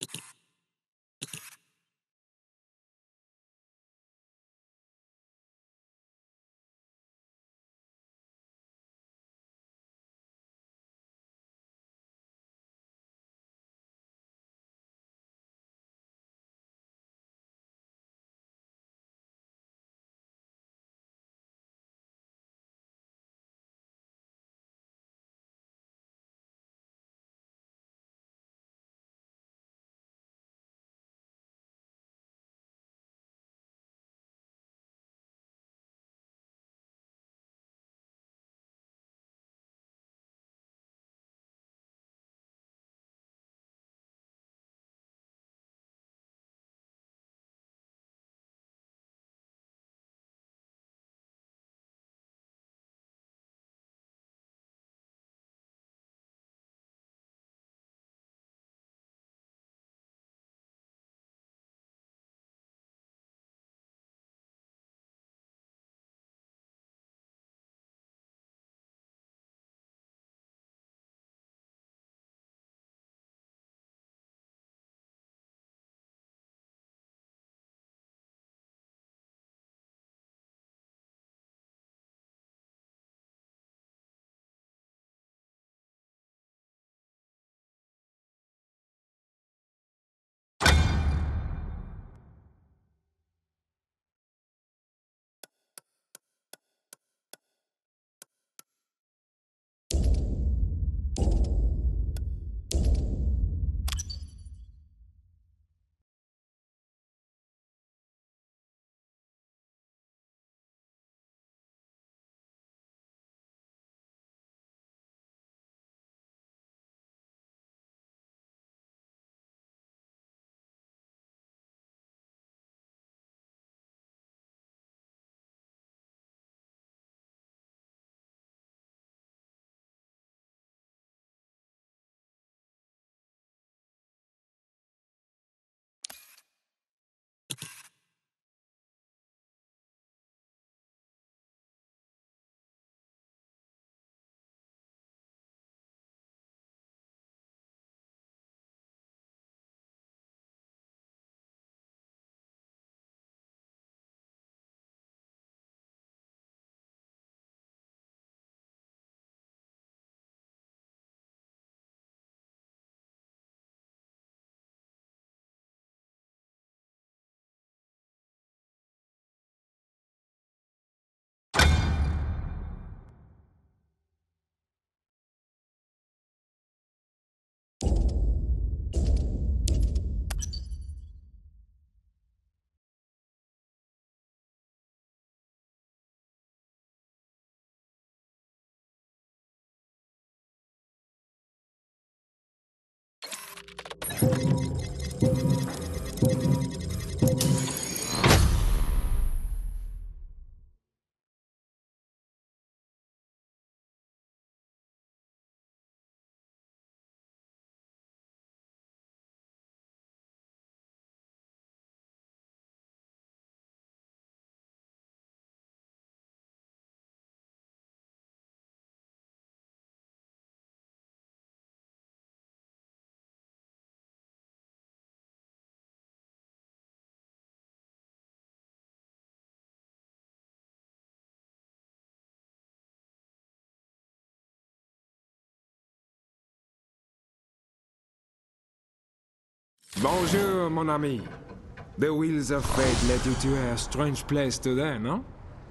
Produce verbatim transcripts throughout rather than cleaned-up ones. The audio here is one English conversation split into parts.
Bonjour, mon ami. The wheels of fate led you to a strange place today, no?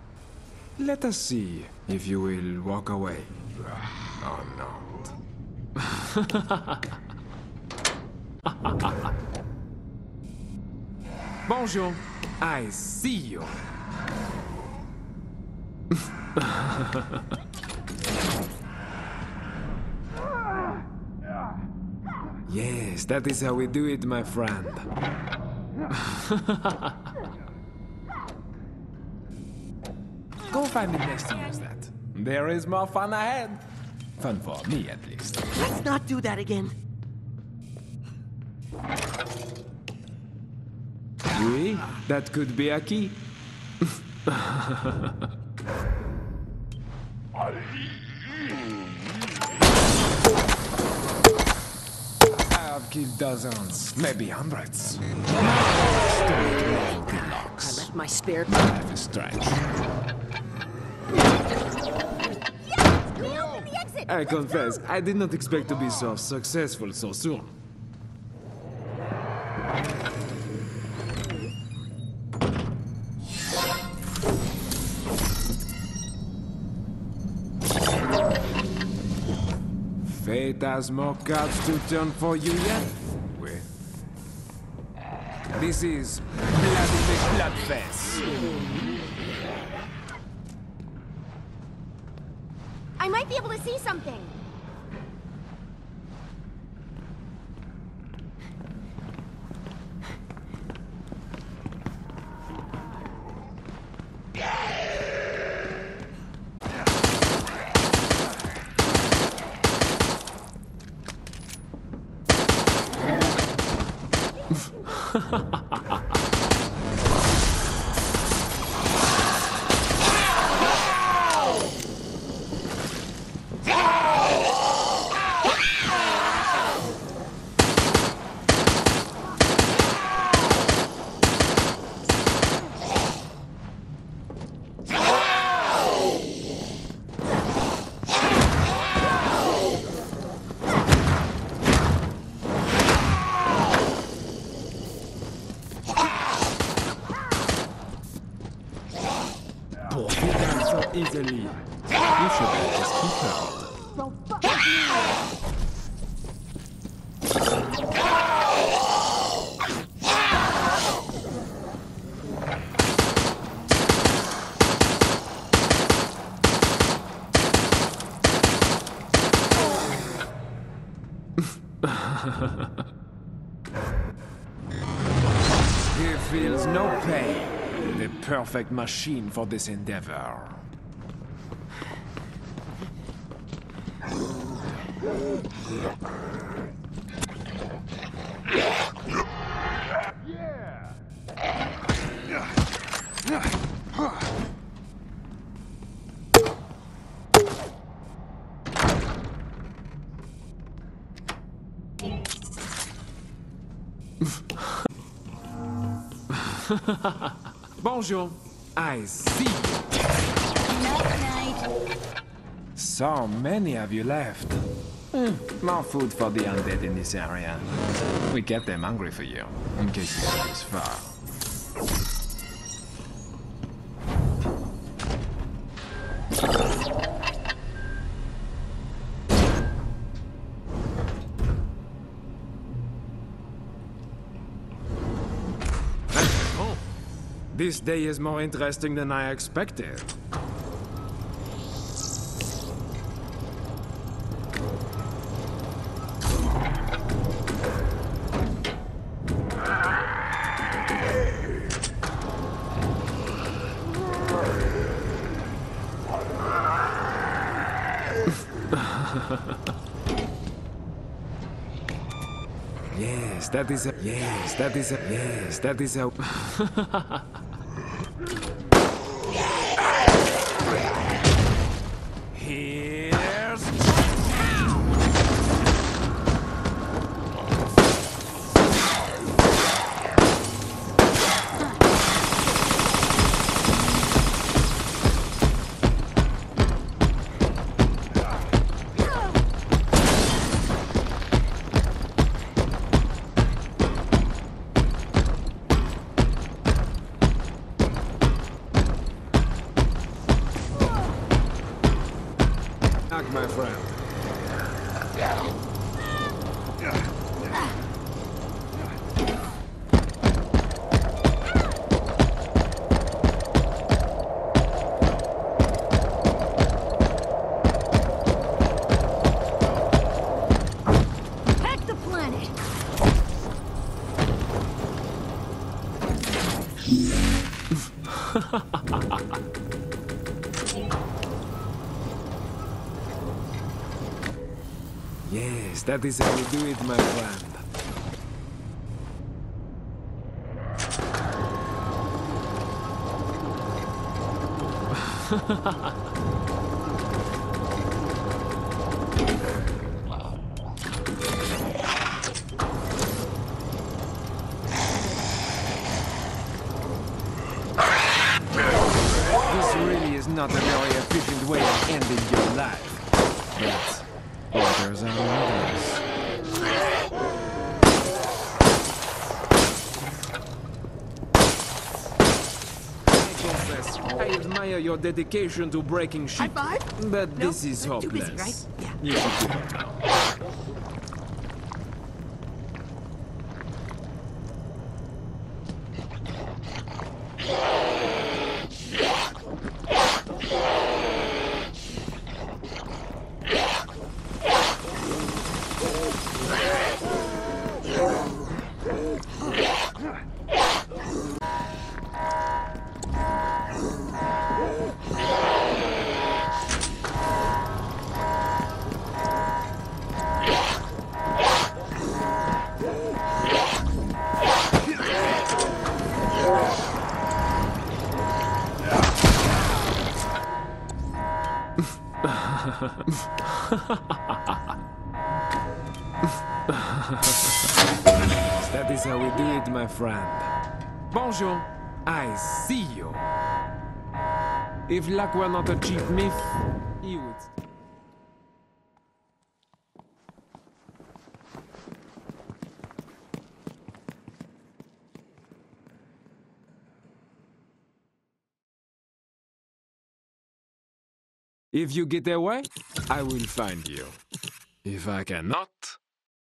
Let us see if you will walk away or not. Bonjour. I see you. Yes, that is how we do it, my friend. Go find a place to use that. There is more fun ahead. Fun for me, at least. Let's not do that again. Oui, that could be a key. I have killed dozens, maybe hundreds. I left my spare. Life is strange. Yes! We opened the exit! I confess, I did not expect to be so successful so soon. Fate has more cards to turn for you yet? Wait. This is Vladimir Bloodfest. I might be able to see something. Easily. You should let this keep her. He feels no pain. The perfect machine for this endeavor. Bonjour. I see. Night, night. So many of you left. Eh, more food for the undead in this area. We get them hungry for you, in case you go this far. Oh, this day is more interesting than I expected. Yes, that is a... Yes, that is a... Yes, that is a... Here's... my friend. Hack the planet. Yes, that is how we do it, my friend. admire your dedication to breaking shit. High five? But No, this is too hopeless. busy, right? Yeah. You should give up now. That is how we do it, my friend. Bonjour, I see you. If luck were not a cheap myth, he would... If you get away, I will find you. If I cannot,